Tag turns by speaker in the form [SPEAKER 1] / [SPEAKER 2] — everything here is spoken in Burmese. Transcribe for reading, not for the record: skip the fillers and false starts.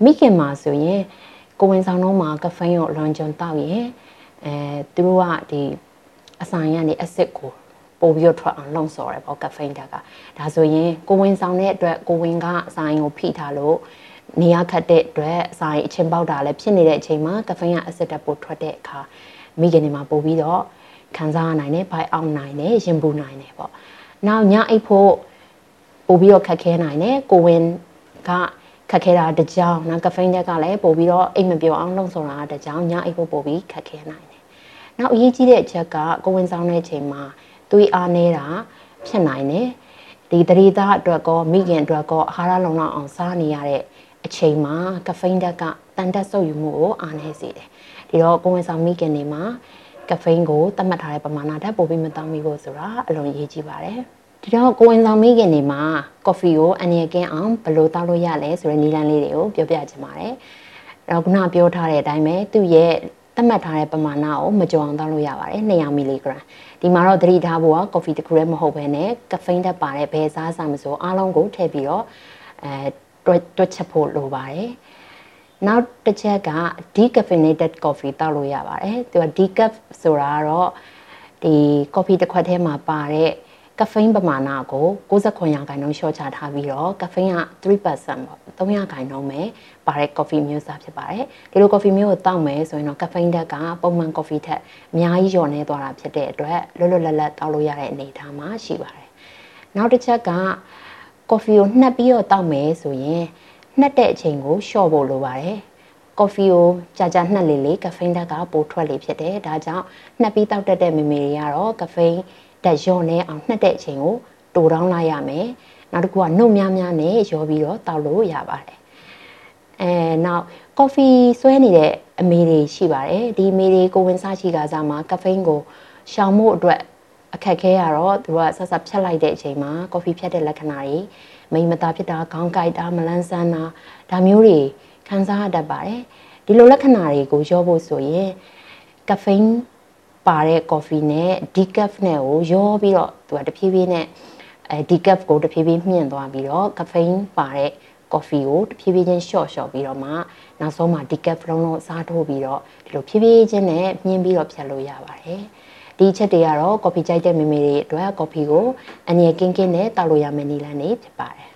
[SPEAKER 1] မိခင်မှာဆိုရင်ကိုဝင်ဆောင်တော့မှာကဖိန်းကိုလွန်ကျွံတောက်ရင်သူတို့ကဒီအဆိုင်ကနေအဆစ်ကိုပို့ပြီးတော့ထွက်အောင်လှုံ့ဆော်တယ်ပေါ့ကဖိန်းတက်ကဒါဆိုရင်ကိုဝင်ဆောင်တဲ့အတွက်ကိုဝင်ကအဆိုင်ကိုဖိထားလို့နေရခတ်တဲ့အတွက်အဆိုင်အချင်းပေါက်တာလည်းဖြစ်နေတဲ့အချိန်မှာကဖိန်းကအဆစ်တက်ပို့ထွက်တဲ့အခါမိခင်တွေမှာပို့ပြီးတော့ခံစားနိုင်တယ်ဘိုက်အောင်နိုင်တယ်ရင်ပူနိုင်တယ်ပေါ့နောက်ညအိပ်ဖို့ပို့ပြီးတော့ခက်ခဲနိုင်တယ်ကိုဝင်ကခက်ခဲတာတကြောင်နောက်ကဖိန်းတက်ကလည်းပို့ပြီးတော့အိမ်မပြောအောင်လှုံ့ဆော်တာတကြောင်ညအိပ်ဖို့ပို့ပြီးခက်ခဲနိုင်တယ်နောက်အရေးကြီးတဲ့အချက်ကကိုဝင်ဆောင်တဲ့အချိန်မှာသွေးအားနေတာဖြစ်နိုင်တယ်ဒီတရေသားအတွက်ကောမိခင်အတွက်ကောအာဟာရလုံလောက်အောင်စားနေရတဲ့အချိန်မှာကဖိန်းတက်ကတန်တက်ဆုပ်ယူမှုကိုအားနည်းစေတယ်ဒီတော့ကိုဝင်ဆောင်မိခင်တွေမှာကဖိန်းကိုသတ်မှတ်ထားတဲ့ပမာဏထက်ပိုပြီးမတောင်းမိဖို့ဆိုတာအလွန်အရေးကြီးပါတယ်ဒီတော့ကိုဝင်ဆောင်မိခင်တွေမှာကော်ဖီကိုအနည်းကင်းအောင်ဘယ်လိုတောက်လို့ရလဲဆိုတဲ့နည်းလမ်းလေးတွေကိုပြောပြချင်ပါတယ်။တော့ခုနပြောထားတဲ့အတိုင်းပဲသူ့ရဲ့သတ်မှတ်ထားတဲ့ပမာဏကိုမကျော်အောင်တောက်လို့ရပါတယ်200မီလီဂရမ်ဒီမှာတော့သတိထားဖို့ကကော်ဖီတစ်ခုတည်းမဟုတ်ဘဲနဲ့ကဖိန်းတက်ပါတဲ့ဘယ်စားစားမစိုးအားလုံးကိုထည့်ပြီးတော့တွက်ချက်ဖို့လိုပါတယ်။နောက်တစ်ချက်က decaffeinated coffee တောက်လို့ရပါတယ်။သူက decaf ဆိုတာကတော့ဒီကော်ဖီတစ်ခွက်ထဲမှာပါတဲ့ကဖိန်းပမာဏကို69%လျှော့ချထားပြီးတော့ကဖိန်းက3%ပေါ့3%ပဲပါတဲ့ကော်ဖီမျိုးစားဖြစ်ပါတယ်ဒီလိုကော်ဖီမျိုးကိုတောက်မယ်ဆိုရင်တော့ကဖိန်းဓာတ်ကပုံမှန်ကော်ဖီထက်အများကြီးလျော့နေသွားတာဖြစ်တဲ့အတွက်လွတ်လွတ်လပ်လပ်တောက်လို့ရတဲ့အနေအထားမှာရှိပါတယ်နောက်တစ်ချက်ကကော်ဖီကိုနှက်ပြီးတော့တောက်မယ်ဆိုရင်နှက်တဲ့အချိန်ကိုလျှော့ဖို့လိုပါတယ်ကော်ဖီကိုကြာနှက်လေကဖိန်းဓာတ်ကပိုထွက်လေဖြစ်တယ်ဒါကြောင့်နှက်ပြီးတောက်တတ်တဲ့မေမေတွေကတော့ကဖိန်းတက်ရောနဲ့အောင်နှက်တဲ့အချိန်ကိုတိုးတောင်းလိုက်ရမယ်နောက်တစ်ခုကနှုတ်များနဲ့ရောပြီးတော့တောက်လို့ရပါတယ်နောက်ကော်ဖီဆွဲနေတဲ့အမေတွေရှိပါတယ်ဒီအမေတွေကိုဝင်စားရှိကစားမှာကဖိန်းကိုရှောင်မှုအတွက်အခက်ခဲရတော့သူကဆက်ဆက်ဖြတ်လိုက်တဲ့အချိန်မှာကော်ဖီဖြတ်တဲ့လက္ခဏာတွေမိမသားဖြစ်တာခေါင်းကိုက်တာမလန်းဆန်းတာဒါမျိုးတွေခံစားရတတ်ပါတယ်ဒီလိုလက္ခဏာတွေကိုရောဖို့ဆိုရင်ကဖိန်းပါတဲ့ကော်ဖီနဲ့ decaf နဲ့ကိုရောပြီးတော့သူကတဖြည်းဖြည်းနဲ့decaf ကိုတဖြည်းဖြည်းမြင့်သွားပြီးတော့ကဖိန်းပါတဲ့ကော်ဖီကိုတဖြည်းဖြည်းချင်းရှော့ပြီးတော့မှနောက်ဆုံးမှာ decaf လုံးစားထိုးပြီးတော့ဒီလိုဖြည်းဖြည်းချင်းနဲ့မြင့်ပြီးတော့ဖြတ်လို့ရပါတယ်ဒီချက်တွေကတော့ကော်ဖီကြိုက်တဲ့မိမိတွေအတွက်ကော်ဖီကိုအငြင်းကင်းနဲ့တောက်လို့ရမယ့်နည်းလမ်းတွေဖြစ်ပါတယ်